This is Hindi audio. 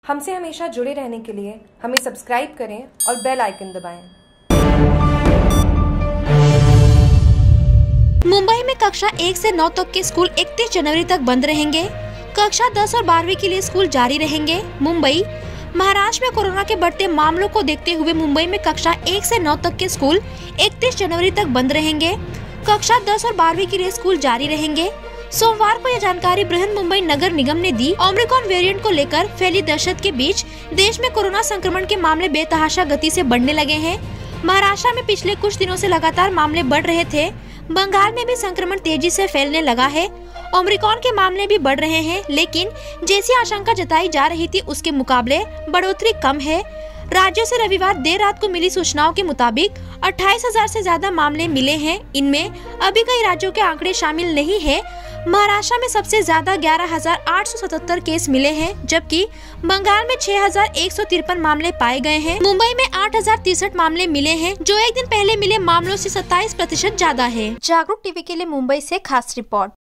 हमसे हमेशा जुड़े रहने के लिए हमें सब्सक्राइब करें और बेल आइकन दबाएं। मुंबई में कक्षा 1 से 9 तक के स्कूल 31 जनवरी तक बंद रहेंगे। कक्षा 10 और 12वीं के लिए स्कूल जारी रहेंगे। मुंबई महाराष्ट्र में कोरोना के बढ़ते मामलों को देखते हुए मुंबई में कक्षा 1 से 9 तक के स्कूल 31 जनवरी तक बंद रहेंगे। कक्षा 10 और 12वीं के लिए स्कूल जारी रहेंगे। सोमवार को यह जानकारी बृहन मुंबई नगर निगम ने दी। ओमिक्रॉन वेरिएंट को लेकर फैली दहशत के बीच देश में कोरोना संक्रमण के मामले बेतहाशा गति से बढ़ने लगे हैं। महाराष्ट्र में पिछले कुछ दिनों से लगातार मामले बढ़ रहे थे। बंगाल में भी संक्रमण तेजी से फैलने लगा है। ओमिक्रॉन के मामले भी बढ़ रहे हैं, लेकिन जैसी आशंका जताई जा रही थी उसके मुकाबले बढ़ोतरी कम है। राज्यों से रविवार देर रात को मिली सूचनाओं के मुताबिक 28,000 से ज्यादा मामले मिले हैं। इनमें अभी कई राज्यों के आंकड़े शामिल नहीं है। महाराष्ट्र में सबसे ज्यादा 11,877 केस मिले हैं, जबकि बंगाल में 6,153 मामले पाए गए हैं। मुंबई में 8,063 मामले मिले हैं, जो एक दिन पहले मिले मामलों से 27% ज्यादा है। जागरूक टीवी के लिए मुंबई से खास रिपोर्ट।